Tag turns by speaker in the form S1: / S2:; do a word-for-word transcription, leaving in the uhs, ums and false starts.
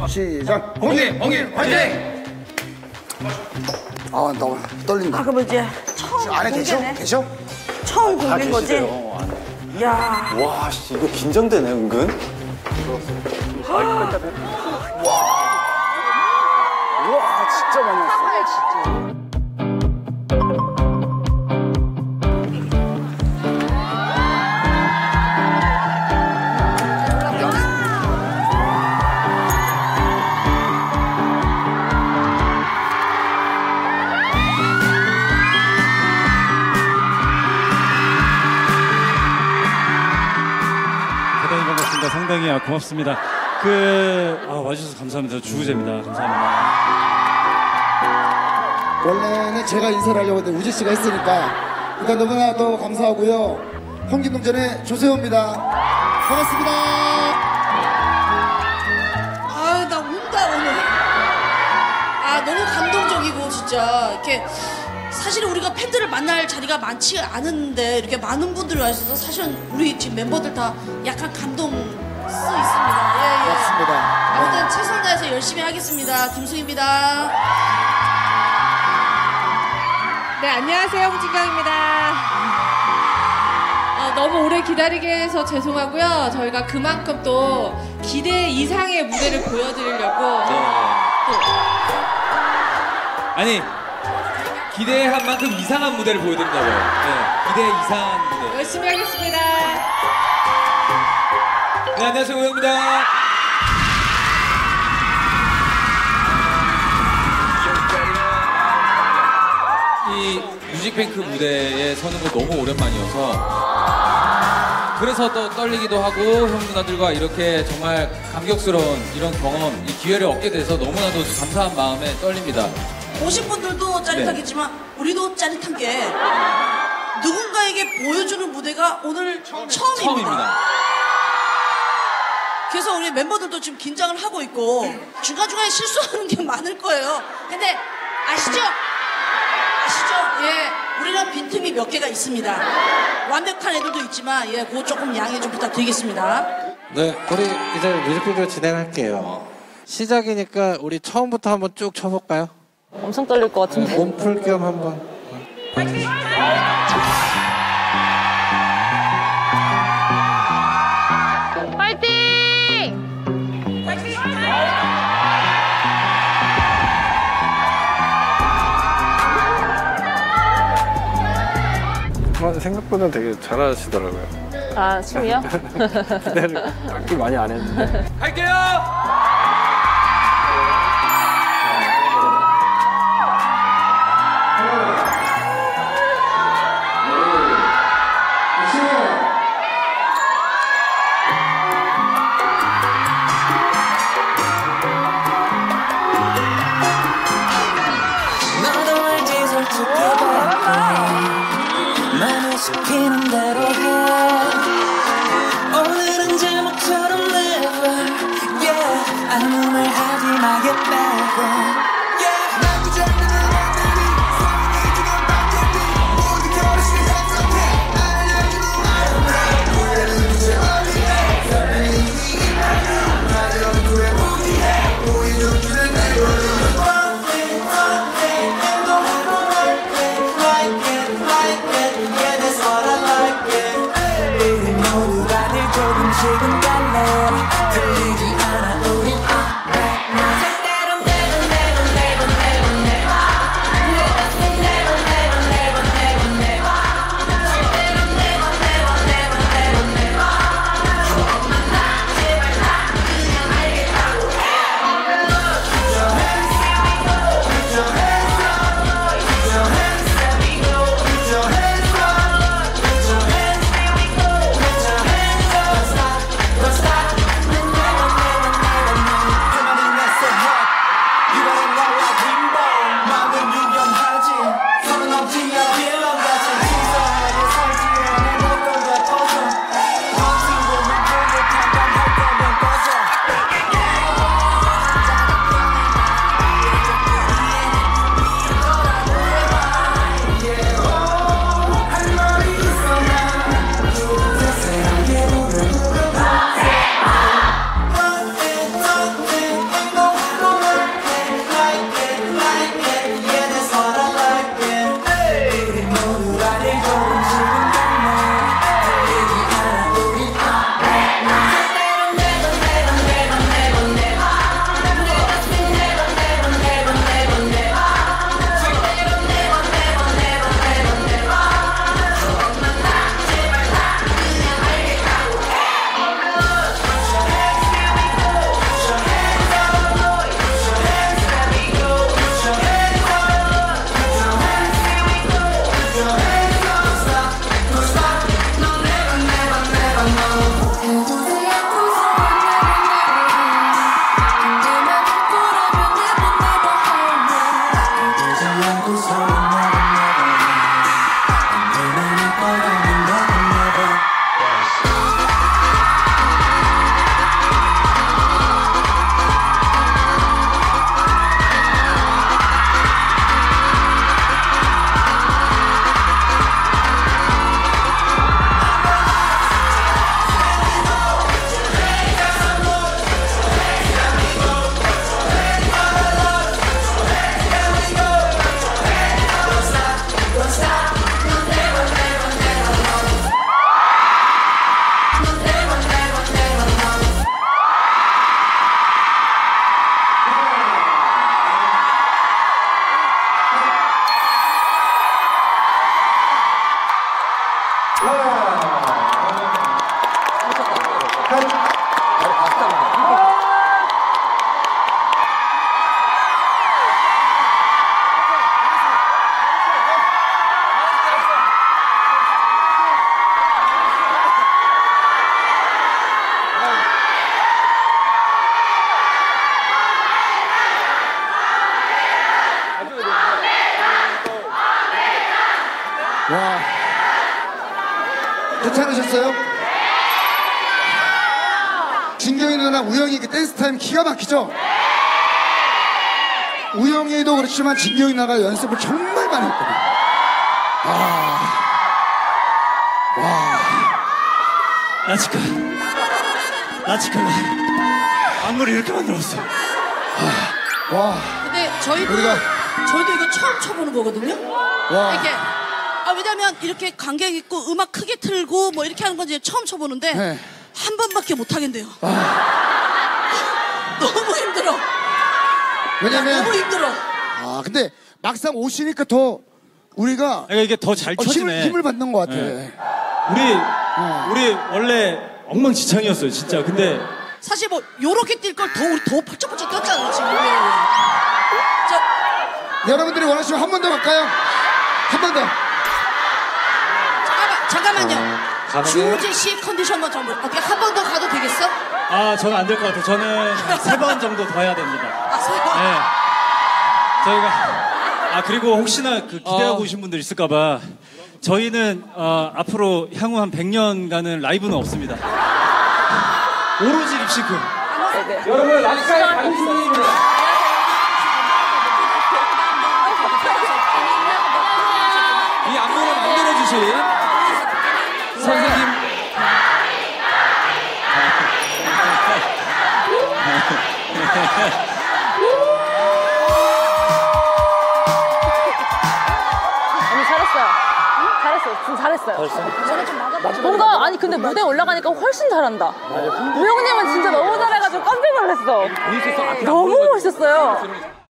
S1: 시작.
S2: 홍일 홍일 화이팅!
S1: 아 너무 떨린다.
S3: 아, 그럼 이제 처음
S1: 안에 계셔?
S3: 공개네.
S1: 계셔?
S3: 처음 공개인 거지? 야.
S4: 와, 씨, 이거 긴장되네, 은근.
S1: 와 진짜 많이 왔어.
S5: 대단히 반갑습니다. 상당히 아, 고맙습니다. 그 아, 와주셔서 감사합니다. 주우재입니다. 감사합니다.
S1: 원래는 제가 인사를 하려고 했는데 우재 씨가 했으니까 일단 너무나도 감사하고요. 홍진동전의 조세호입니다. 반갑습니다.
S6: 아유, 나 운다 오늘. 아, 너무 감동적이고 진짜 이렇게 사실은 우리가 팬들을 만날 자리가 많지 않은데 이렇게 많은 분들이 와 있어서 사실은 우리 지금 멤버들 다 약간 감동 수 있습니다. 예, 예.
S1: 맞습니다.
S6: 아무튼 최선을 다해서 열심히 하겠습니다. 김수희입니다.
S7: 네, 안녕하세요. 홍진경입니다. 어, 너무 오래 기다리게 해서 죄송하고요. 저희가 그만큼 또 기대 이상의 무대를 보여드리려고
S2: 네.
S7: 또
S2: 아니 기대한 만큼 이상한 무대를 보여드린다고요. 네, 기대 이상한 무대.
S7: 열심히 하겠습니다.
S2: 네, 안녕하세요, 우영입니다. 이 뮤직뱅크 무대에 서는 거 너무 오랜만이어서 그래서 또 떨리기도 하고 형 누나들과 이렇게 정말 감격스러운 이런 경험, 이 기회를 얻게 돼서 너무나도 감사한 마음에 떨립니다.
S6: 오신 분들도 짜릿하겠지만 우리도 짜릿한 게 누군가에게 보여주는 무대가 오늘 처음입니다.
S2: 처음입니다.
S6: 그래서 우리 멤버들도 지금 긴장을 하고 있고 중간중간에 실수하는 게 많을 거예요. 근데 아시죠? 아시죠? 예, 우리는 빈틈이 몇 개가 있습니다. 완벽한 애들도 있지만 예, 그거 조금 양해 좀 부탁드리겠습니다.
S8: 네, 우리 이제 뮤직비디오 진행할게요. 시작이니까 우리 처음부터 한번 쭉 쳐볼까요?
S7: 엄청 떨릴 것 같은데.
S8: 몸풀 겸 한번.
S4: 생각보다 되게 잘하시더라고요.
S7: 아, 춤이요?
S4: 기대를 그렇게 많이 안 했는데.
S2: 갈게요!
S9: 시키는 대로 해. 오늘은 제목처럼 never, yeah. 아무 말 하지 마겠다고, yeah. 난 그저 그는 애들이 서운해지는 밤들이 모두 결혼식 해석해. 알려주는 Iron Man 노래는 이제 어디에 설레는 이 이야기 마지막 그의 무기에 보여주는 내 노래. One thing, one thing, and don't ever like it, like it, like it, yeah, that's what I like it. 우리 모두 다들 조금씩은 달라. 들리지 않아 우린 alright now. 때론 때론 내가
S1: 괜찮으셨어요? 진경이 누나 우영이 그 댄스 타임 기가 막히죠? 우영이도 그렇지만 진경이 누나가 연습을 정말 많이 했거든. 아, 와.
S5: 라치카, 라치카가 안무를 이렇게 만들었어.
S1: 와.
S6: 근데 저희도
S1: 우리가
S6: 저희도 이거 처음 쳐보는 거거든요.
S1: 와.
S6: 이렇게 아 왜냐면 이렇게 관객 있고 음악 크게 틀고 뭐 이렇게 하는 건 이제 처음 쳐보는데
S1: 네.
S6: 한 번밖에 못 하겠네요.
S1: 아.
S6: 너무 힘들어.
S1: 왜냐면
S6: 너무 힘들어.
S1: 아 근데 막상 오시니까 더 우리가
S5: 그러니까 이게 더 잘
S1: 어,
S5: 쳐지네.
S1: 힘을, 힘을 받는 것 같아.
S5: 네. 우리 우리 원래 엉망진창이었어요, 진짜. 근데
S6: 사실 뭐 요렇게 뛸 걸 더 우리 더 펄쩍펄쩍 뛰었잖아요 지금. 자,
S1: 여러분들이 원하시면 한 번 더 갈까요? 한 번 더.
S6: 잠깐만 잠깐만요.
S4: 어, 가능해요?
S6: 주우재 씨 컨디션만 좀 어떻게 한 번 더 가도 되겠어?
S5: 아, 저는 안 될 것 같아요. 저는 세 번 정도 더 해야 됩니다.
S6: 아, 세 번.
S5: 네. 저희가 아 그리고 혹시나 그 기대하고
S2: 어.
S5: 오신 분들 있을까봐 저희는 어, 앞으로 향후 한 백 년간은 라이브는 없습니다. 오로지 립싱크.
S2: 여러분 라디카의 강신입니다. 이 안무를 만들어주신 선생님.
S3: 언니 잘했어요. 잘했어요. 지금 잘했어요. 뭔가 아니 근데 무대 올라가니까 훨씬 잘한다. 우영님은 진짜 너무 잘해가지고 깜짝 놀랐어. 너무 멋있었어요.